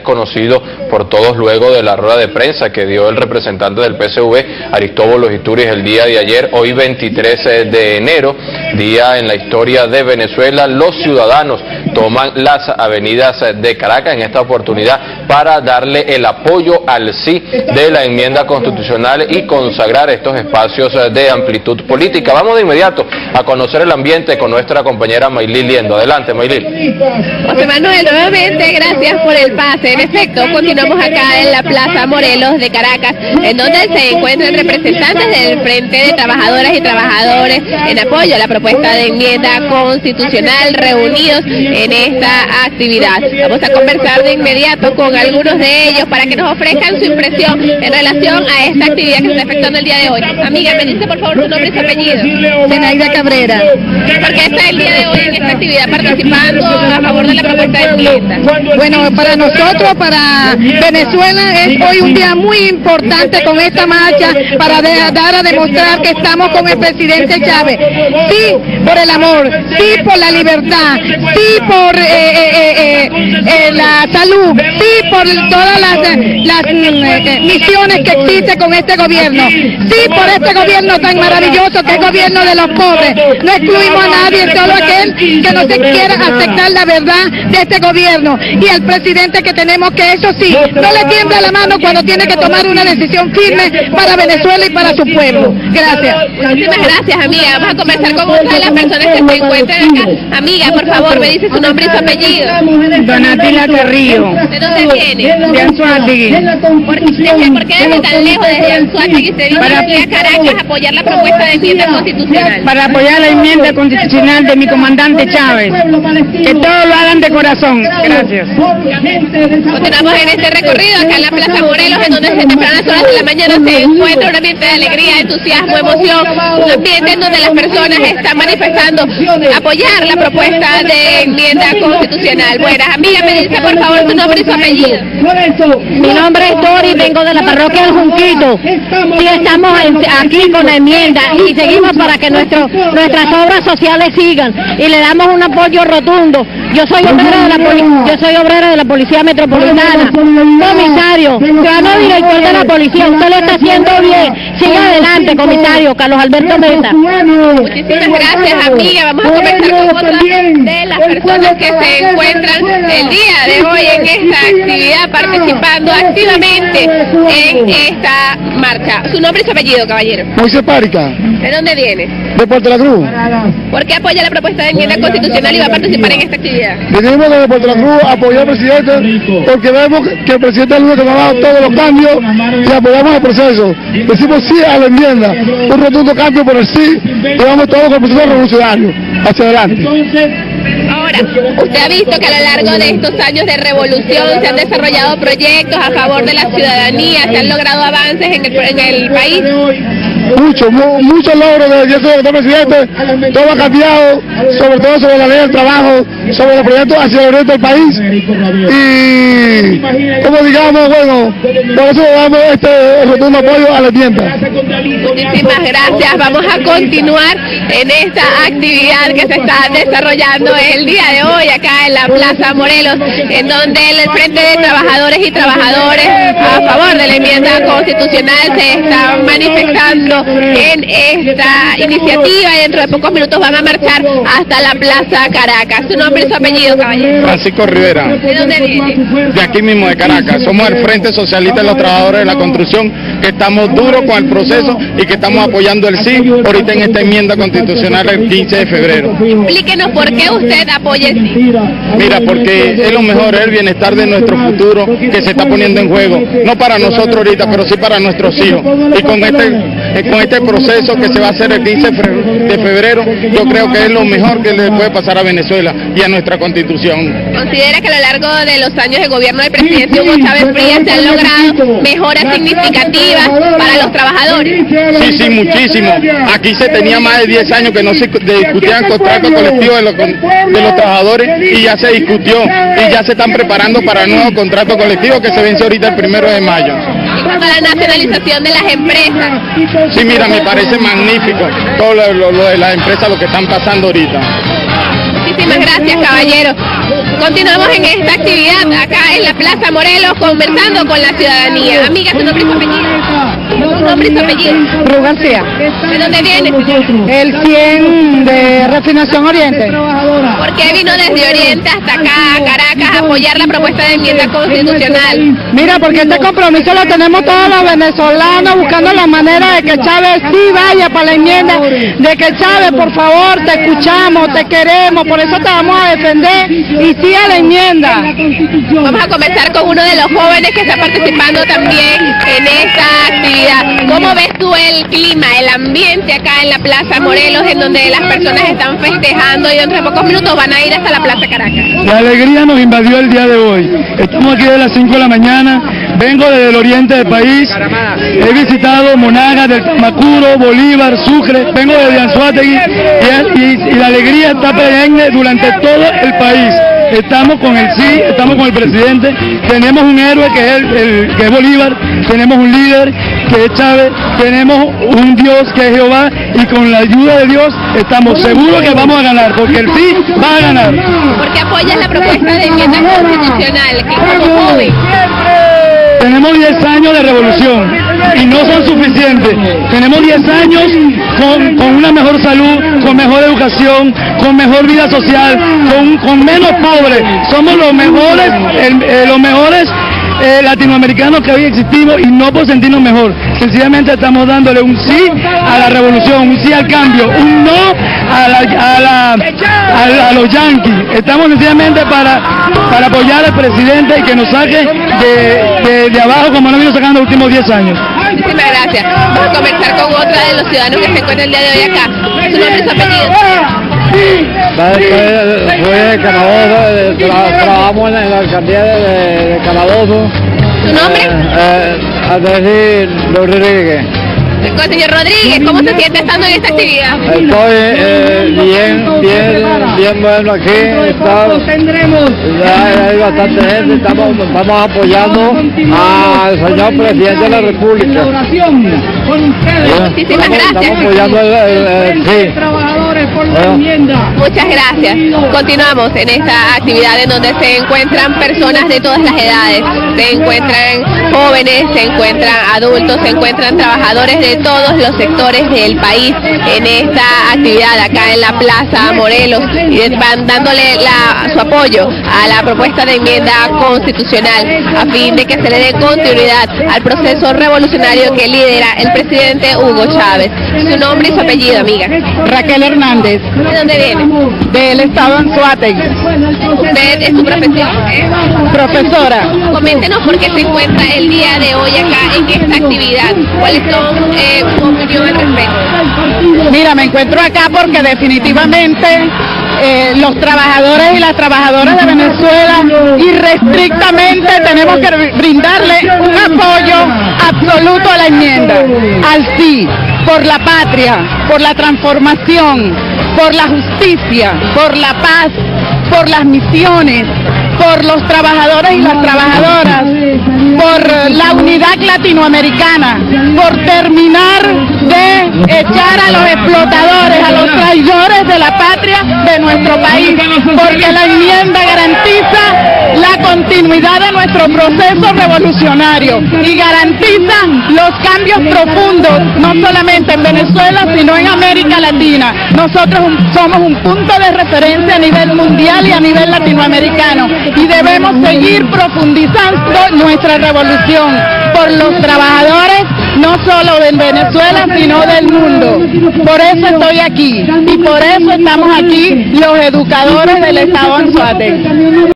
conocido por todos luego de la rueda de prensa que dio el representante del PSV, Aristóbulo Isturiz, el día de ayer. Hoy 23 de enero, día en la historia de Venezuela, los ciudadanos toman las avenidas de Caracas en esta oportunidad para darle el apoyo al sí de la enmienda constitucional y consagrar estos espacios de amplitud política. Vamos de inmediato a conocer el ambiente con nuestra compañera Maylil Liendo. Adelante, Maylil. José Manuel, nuevamente gracias por el pase. En efecto, continuamos acá en la Plaza Morelos de Caracas, en donde se encuentran representantes del Frente de Trabajadoras y Trabajadores en apoyo a la propuesta de enmienda constitucional, reunidos en esta actividad. Vamos a conversar de inmediato con algunos de ellos para que nos ofrezcan su impresión en relación a esta actividad que se está efectuando el día de hoy. Amiga, me dice por favor su nombre y su apellido. Zenaida Cabrera. ¿Por qué está el día de hoy en esta actividad participando a favor de la propuesta de enmienda? Bueno, para nosotros, para Venezuela, es hoy un día muy importante con esta marcha para dar a demostrar que estamos con el presidente Chávez. Sí por el amor, sí por la libertad, sí por la salud, sí por todas las misiones que existen con este gobierno, sí por este gobierno tan maravilloso que es el gobierno de los pobres. No excluimos a nadie, solo aquel que no se quiera aceptar la verdad de este gobierno, y el presidente que tenemos, que eso sí, no le tiembla la mano cuando tiene que tomar una decisión firme para Venezuela y para su pueblo. Gracias. Muchísimas gracias, amiga. Vamos a conversar con otra de las personas que se encuentran acá. Amiga, por favor, me dice su nombre y su apellido. Donatila Carrillo. ¿De dónde viene? De Anzoátegui. ¿Por qué desde tan lejos, desde Anzoátegui, se vino aquí a Caracas a apoyar la propuesta de enmienda constitucional? Para apoyar la enmienda constitucional de mi comandante Chávez. Que todos lo hagan de corazón. Gracias. Continuamos en este recorrido acá en la Plaza Morelos, en donde desde tempranas horas de la mañana se encuentra un ambiente de alegría, entusiasmo, emoción, un ambiente en donde las personas están manifestando apoyar la propuesta de enmienda constitucional. Buenas, amiga, me dice por favor su nombre y su apellido. Mi nombre es Dori, vengo de la parroquia del Junquito. Sí, estamos aquí con la enmienda y seguimos para que nuestras obras sociales sigan, y le damos un apoyo rotundo. Yo soy obrera de la Policía Metropolitana. Comisario, ciudadano director de la policía, usted lo está haciendo bien. Siga adelante, comisario Carlos Alberto Mesa. Muchísimas gracias, amiga. Vamos a conversar con otra de las personas que se encuentran el día de hoy en esta actividad, participando activamente en esta marcha. Su nombre y su apellido, caballero. Moisés Párica. ¿De dónde viene? De Puerto La Cruz. ¿Por qué apoya la propuesta de enmienda constitucional y va a participar en esta actividad? Venimos desde Puerto La Cruz a apoyar al presidente porque vemos que el presidente es el único que nos ha dado todos los cambios y apoyamos el proceso. Decimos sí a la enmienda, un rotundo cambio por el sí, y vamos todos con el proceso revolucionario hacia adelante. Ahora, usted ha visto que a lo largo de estos años de revolución se han desarrollado proyectos a favor de la ciudadanía, se han logrado avances en el país. Muchos logros del presidente, todo ha cambiado, sobre todo sobre la ley del trabajo, sobre los proyectos hacia el oriente del país, y como digamos, bueno, por eso le damos este rotundo apoyo a la enmienda. Muchísimas gracias. Vamos a continuar en esta actividad que se está desarrollando el día de hoy acá en la Plaza Morelos, en donde el Frente de Trabajadores y Trabajadores a favor de la enmienda constitucional se está manifestando en esta iniciativa, y dentro de pocos minutos van a marchar hasta la Plaza Caracas. Su nombre y su apellido, caballero. Francisco Rivera. ¿De dónde viene? De aquí mismo, de Caracas. Somos el Frente Socialista de los Trabajadores de la Construcción, que estamos duros con el proceso y que estamos apoyando el sí ahorita en esta enmienda constitucional el 15 de febrero. Explíquenos por qué usted apoya el sí. Mira, porque es lo mejor, es el bienestar de nuestro futuro que se está poniendo en juego. No para nosotros ahorita, pero sí para nuestros hijos. Y con este proceso que se va a hacer el 15 de febrero, yo creo que es lo mejor que le puede pasar a Venezuela y a nuestra Constitución. ¿Considera que a lo largo de los años de gobierno del presidente Hugo Chávez Frías se han logrado mejoras significativas para los trabajadores? Sí, muchísimo. Aquí se tenía más de 10 años que no se discutían contratos colectivos de los trabajadores, y ya se discutió y ya se están preparando para el nuevo contrato colectivo que se vence ahorita el 1 de mayo. A la nacionalización de las empresas. Sí, mira, me parece magnífico todo lo de las empresas, lo que están pasando ahorita. Muchísimas gracias, caballero. Continuamos en esta actividad acá en la Plaza Morelos conversando con la ciudadanía. Amiga, ¿su nombre y su apellido? ¿Su nombre y su apellido? Ru García. ¿De dónde viene? El 100 de Refinación Oriente. ¿Por qué vino desde Oriente hasta acá, a Caracas, a apoyar la propuesta de enmienda constitucional? Mira, porque este compromiso lo tenemos todos los venezolanos buscando la manera de que Chávez sí vaya para la enmienda, de que Chávez, por favor, te escuchamos, te queremos, por eso te vamos a defender y sí a la enmienda. Vamos a comenzar con uno de los jóvenes que está participando también en esta actividad. ¿Cómo ves tú el clima, el ambiente acá en la Plaza Morelos, en donde las personas están festejando y dentro de pocos minutos van a ir hasta la Plaza Caracas? La alegría nos invadió el día de hoy. Estamos aquí de las 5 de la mañana, vengo desde el oriente del país, he visitado Monagas, del Macuro, Bolívar, Sucre, vengo desde Anzoátegui y la alegría está perenne durante todo el país. Estamos con el sí, estamos con el presidente, tenemos un héroe que es Bolívar, tenemos un líder que es Chávez, tenemos un Dios que es Jehová y con la ayuda de Dios estamos seguros que vamos a ganar, porque el sí va a ganar. ¿Por qué apoyas la propuesta de enmienda constitucional? Que como joven. Tenemos 10 años de revolución y no son suficientes. Tenemos 10 años con una mejor salud, con mejor educación, con mejor vida social, con menos pobres. Somos los mejores latinoamericanos que hoy existimos y no por sentirnos mejor. Sencillamente estamos dándole un sí a la revolución, un sí al cambio, un no a los yanquis. Estamos sencillamente para apoyar al presidente y que nos saque de abajo como nos vino sacando los últimos 10 años. Muchísimas gracias. Vamos a conversar con otra de los ciudadanos que se encuentra el día de hoy acá. ¿Su nombre y su apellido? Soy de Calabozo, trabajamos en la alcaldía de Calabozo. ¿Su nombre? Adesir Rodríguez. Señor Rodríguez, ¿cómo se siente estando en esta actividad? Estoy bien bueno aquí. Hay bastante gente, estamos apoyando al señor presidente de la República. Muchísimas gracias. Estamos apoyando sí. Muchas gracias. Continuamos en esta actividad en donde se encuentran personas de todas las edades, se encuentran jóvenes, se encuentran adultos, se encuentran trabajadores de todos los sectores del país en esta actividad acá en la Plaza Morelos y van dándole su apoyo a la propuesta de enmienda constitucional a fin de que se le dé continuidad al proceso revolucionario que lidera el presidente Hugo Chávez. Su nombre y su apellido, amiga. Raquel Hernández. ¿De dónde viene? Del estado Anzoátegui. ¿Usted es su profesión? Profesora. Coméntenos por qué se encuentra el día de hoy acá en esta actividad. ¿Cuáles son su opinión al respecto? Mira, me encuentro acá porque definitivamente los trabajadores y las trabajadoras de Venezuela irrestrictamente tenemos que brindarle un apoyo absoluto a la enmienda, al sí, por la patria, por la transformación, por la justicia, por la paz, por las misiones, por los trabajadores y las trabajadoras, por la unidad latinoamericana, por terminar de echar a los explotadores, a los traidores de la patria de nuestro país, porque la enmienda garantiza la continuidad de nuestro proceso revolucionario y garantiza los cambios profundos, no solamente en Venezuela, sino en América Latina. Nosotros somos un punto de referencia a nivel mundial y a nivel latinoamericano y debemos seguir profundizando nuestra revolución por los trabajadores, no solo de Venezuela, sino del mundo. Por eso estoy aquí y por eso estamos aquí los educadores del estado Anzoátegui.